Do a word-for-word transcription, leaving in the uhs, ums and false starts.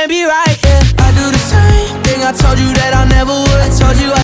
can't be right, yeah. I do the same thing I told you that I never would. I told you I